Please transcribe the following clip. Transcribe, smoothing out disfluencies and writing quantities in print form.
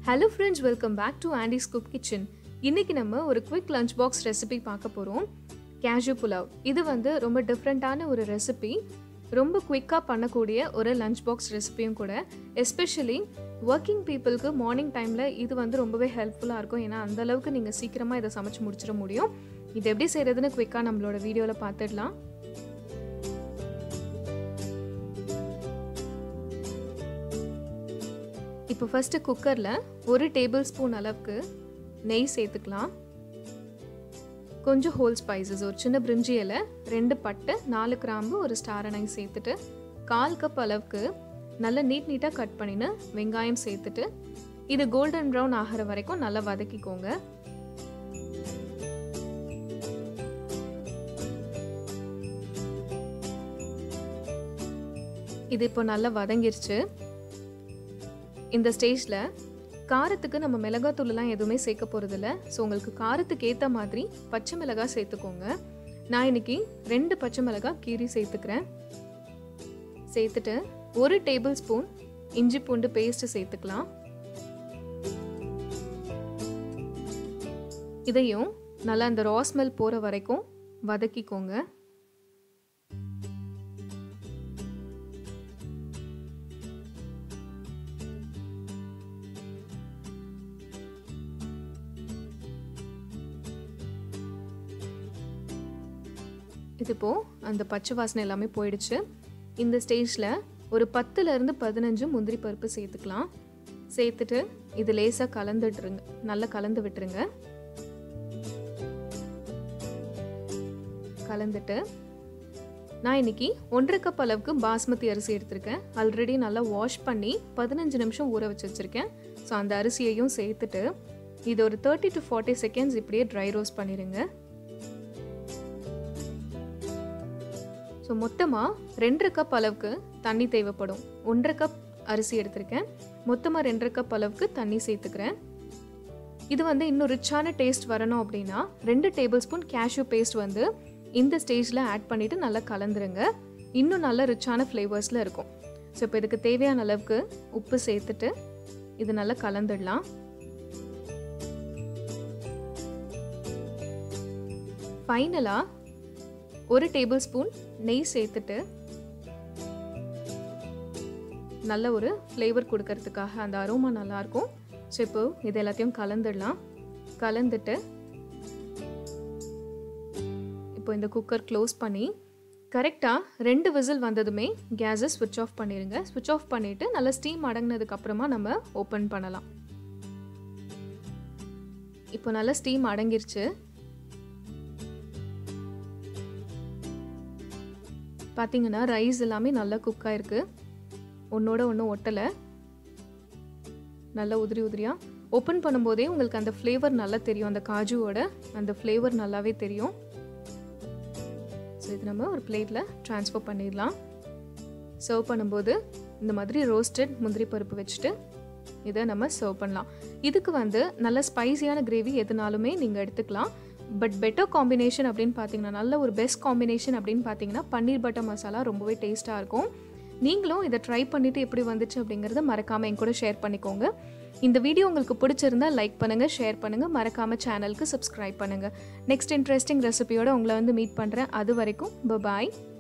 Hello friends, welcome back to Andy's Cook Kitchen. இன்னைக்கு நம்ம ஒரு quick lunch box recipe பார்க்க போறோம். Cashew Pulao. இது வந்து ரொம்ப டிஃபரண்டான ஒரு ரெசிபி. ரொம்ப குயிக்கா பண்ணக்கூடிய ஒரு lunch box ரெசிபியும் கூட. Especially working peopleக்கு மார்னிங் டைம்ல இது வந்து ரொம்பவே ஹெல்ப்ஃபுல்லா இருக்கும். ஏன்னா அந்த அளவுக்கு நீங்க சீக்கிரமா இத சமைச்சு முடிச்சிர முடியும். இது எப்படி செய்யறதுன்னு குயிக்கா நம்மளோட வீடியோல பார்த்துடலாம். இப்போ ஃபர்ஸ்ட் குக்கர்ல 1 டேபிள் ஸ்பூன் அளவுக்கு நெய் சேர்த்துக்கலாம். கொஞ்சம் ஹோல் ஸ்பைசஸ், ஒரு சின்ன பிரிஞ்சி இலை, 2 பட்டை, 4 கிராம்பு, ஒரு ஸ்டார் அனைஸ் சேர்த்துட்டு 1/4 கப் அளவுக்கு நல்லா நீட்டா கட் பண்ணின வெங்காயம் சேர்த்துட்டு இது கோல்டன் ப்ரௌன் ஆகிற வரைக்கும் நல்லா வதக்கிக்கோங்க. இது இப்போ நல்லா வதங்கிருச்சு. இந்த ஸ்டேஜ்ல காரத்துக்கு நம்ம மிளகாத்தூள் எல்லாம் எதுவுமே சேர்க்க போறது இல்ல. ஸோ உங்களுக்கு காரத்துக்கு ஏற்ற மாதிரி பச்சை மிளகாய் சேர்த்துக்கோங்க. நான் இன்னைக்கு 2 பச்சை மிளகாய் கீரி சேர்த்துக்கிறேன். சேர்த்துட்டு 1 டேபிள் ஸ்பூன் இஞ்சி பூண்டு பேஸ்ட் சேர்த்துக்கலாம். இதையும் நல்லா இந்த ரா ஸ்மெல் போற வரைக்கும் வதக்கிக்கோங்க. இது இப்போ அந்த பச்சை வாசனை எல்லாமே போயிடுச்சு. இந்த ஸ்டேஜ்ல ஒரு 10ல இருந்து 15 முந்திரி பருப்பு சேர்த்துக்கலாம். சேர்த்துட்டு இது லேசா கலந்துட்டுருங்க, நல்லா கலந்து விட்டுருங்க. கலந்துட்டு நான் இன்னைக்கு 1/2 கப் அளவுக்கு பாஸ்மதி அரிசி எடுத்திருக்கேன். ஆல்ரெடி நல்லா வாஷ் பண்ணி 15 நிமிஷம் ஊற வச்சு வச்சிருக்கேன். ஸோ அந்த அரிசியையும் சேர்த்துட்டு இது ஒரு 30 to 40 செகண்ட்ஸ் இப்படியே ட்ரை ரோஸ்ட் பண்ணிடுங்க. ஸோ மொத்தமாக 2/2 கப் அளவுக்கு தண்ணி தேவைப்படும். 1/2 கப் அரிசி எடுத்திருக்கேன். மொத்தமாக 2/2 கப் அளவுக்கு தண்ணி சேர்த்துக்கிறேன். இது வந்து இன்னும் ரிச்சான டேஸ்ட் வரணும் அப்படின்னா 2 டேபிள் ஸ்பூன் கேஷ்யூ பேஸ்ட் வந்து இந்த ஸ்டேஜில் ஆட் பண்ணிவிட்டு நல்லா கலந்துருங்க. இன்னும் நல்ல ரிச்சான ஃப்ளேவர்ஸில் இருக்கும். ஸோ இப்போ இதுக்கு தேவையான அளவுக்கு உப்பு சேர்த்துட்டு இது நல்லா கலந்துடலாம். ஃபைனலாக 1 டேபிள் ஸ்பூன் நெய் சேர்த்துட்டு நல்ல ஒரு ஃப்ளேவர் கொடுக்கறதுக்காக அந்த அரோமா நல்லாயிருக்கும். ஸோ இப்போ இது எல்லாத்தையும் கலந்துடலாம். கலந்துட்டு இப்போ இந்த குக்கர் க்ளோஸ் பண்ணி கரெக்டாக 2 விசில் வந்ததுமே கேஸை ஸ்விட்ச் ஆஃப் பண்ணிடுங்க. ஸ்விட்ச் ஆஃப் பண்ணிவிட்டு நல்லா ஸ்டீம் அடங்கினதுக்கப்புறமா நம்ம ஓப்பன் பண்ணலாம். இப்போ நல்லா ஸ்டீம் அடங்கிருச்சு. பார்த்தீங்கன்னா ரைஸ் எல்லாமே நல்லா குக் ஆயிருக்கு. ஒன்றோட ஒன்று ஒட்டலை, நல்லா உதிரி உதிரியாக. ஓப்பன் பண்ணும்போதே உங்களுக்கு அந்த ஃப்ளேவர் நல்லா தெரியும். அந்த காஜுவோட அந்த ஃப்ளேவர் நல்லாவே தெரியும். ஸோ இது நம்ம ஒரு பிளேட்டில் ட்ரான்ஸ்ஃபர் பண்ணிடலாம். சர்வ் பண்ணும்போது இந்த மாதிரி ரோஸ்டட் முந்திரி பருப்பு வச்சுட்டு இதை நம்ம சர்வ் பண்ணலாம். இதுக்கு வந்து நல்ல ஸ்பைசியான கிரேவி எதுனாலுமே நீங்கள் எடுத்துக்கலாம். பட் பெட்டர் காம்பினேஷன் அப்படின்னு பார்த்தீங்கன்னா, நல்ல ஒரு பெஸ்ட் காம்பினேஷன் அப்படின்னு பார்த்தீங்கன்னா பன்னீர் பட்டர் மசாலா ரொம்பவே டேஸ்ட்டாக இருக்கும். நீங்களும் இதை ட்ரை பண்ணிவிட்டு எப்படி வந்துச்சு அப்படிங்கிறத மறக்காமல் என் கூட ஷேர் பண்ணிக்கோங்க. இந்த வீடியோ உங்களுக்கு பிடிச்சிருந்தா லைக் பண்ணுங்கள், ஷேர் பண்ணுங்கள், மறக்காமல் சேனலுக்கு சப்ஸ்கிரைப் பண்ணுங்கள். நெக்ஸ்ட் இன்ட்ரெஸ்டிங் ரெசிபியோட உங்களை வந்து மீட் பண்ணுறேன். அது வரைக்கும் பாய்.